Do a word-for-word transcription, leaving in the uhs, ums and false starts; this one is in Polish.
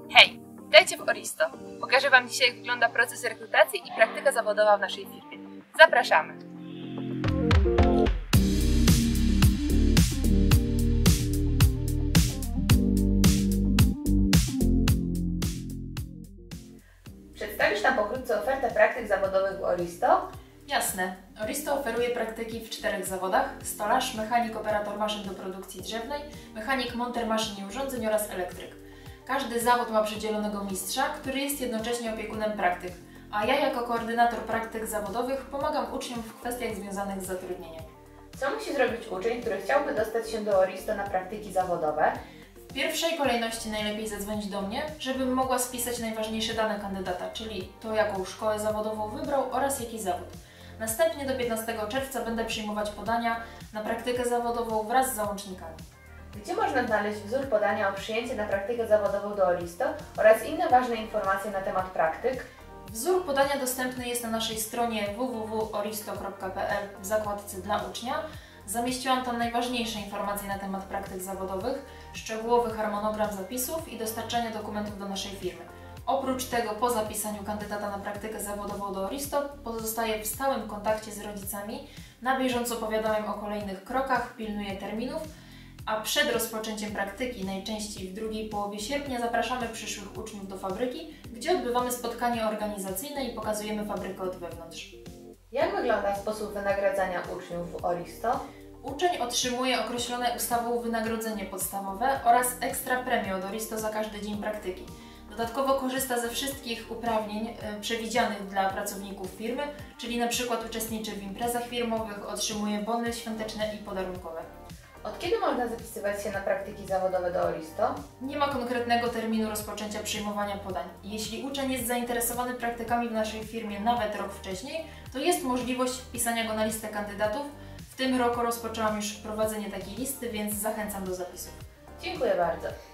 Hej, witajcie w Oristo. Pokażę Wam dzisiaj, jak wygląda proces rekrutacji i praktyka zawodowa w naszej firmie. Zapraszamy! Przedstawisz nam pokrótce ofertę praktyk zawodowych w Oristo? Jasne. Oristo oferuje praktyki w czterech zawodach: stolarz, mechanik, operator maszyn do produkcji drzewnej, mechanik, monter maszyn i urządzeń oraz elektryk. Każdy zawód ma przydzielonego mistrza, który jest jednocześnie opiekunem praktyk, a ja jako koordynator praktyk zawodowych pomagam uczniom w kwestiach związanych z zatrudnieniem. Co musi zrobić uczeń, który chciałby dostać się do Oristo na praktyki zawodowe? W pierwszej kolejności najlepiej zadzwonić do mnie, żebym mogła spisać najważniejsze dane kandydata, czyli to, jaką szkołę zawodową wybrał oraz jaki zawód. Następnie do piętnastego czerwca będę przyjmować podania na praktykę zawodową wraz z załącznikami. Gdzie można znaleźć wzór podania o przyjęcie na praktykę zawodową do Oristo oraz inne ważne informacje na temat praktyk? Wzór podania dostępny jest na naszej stronie w w w kropka oristo kropka p l w zakładce dla ucznia. Zamieściłam tam najważniejsze informacje na temat praktyk zawodowych, szczegółowy harmonogram zapisów i dostarczania dokumentów do naszej firmy. Oprócz tego, po zapisaniu kandydata na praktykę zawodową do Oristo, pozostaję w stałym kontakcie z rodzicami, na bieżąco powiadamiam o kolejnych krokach, pilnuję terminów, a przed rozpoczęciem praktyki, najczęściej w drugiej połowie sierpnia, zapraszamy przyszłych uczniów do fabryki, gdzie odbywamy spotkanie organizacyjne i pokazujemy fabrykę od wewnątrz. Jak wygląda sposób wynagradzania uczniów w Oristo? Uczeń otrzymuje określone ustawą wynagrodzenie podstawowe oraz ekstra premię od Oristo za każdy dzień praktyki. Dodatkowo korzysta ze wszystkich uprawnień y, przewidzianych dla pracowników firmy, czyli na przykład uczestniczy w imprezach firmowych, otrzymuje bony świąteczne i podarunkowe. Od kiedy można zapisywać się na praktyki zawodowe do Oristo? Nie ma konkretnego terminu rozpoczęcia przyjmowania podań. Jeśli uczeń jest zainteresowany praktykami w naszej firmie nawet rok wcześniej, to jest możliwość wpisania go na listę kandydatów. W tym roku rozpoczęłam już prowadzenie takiej listy, więc zachęcam do zapisów. Dziękuję bardzo.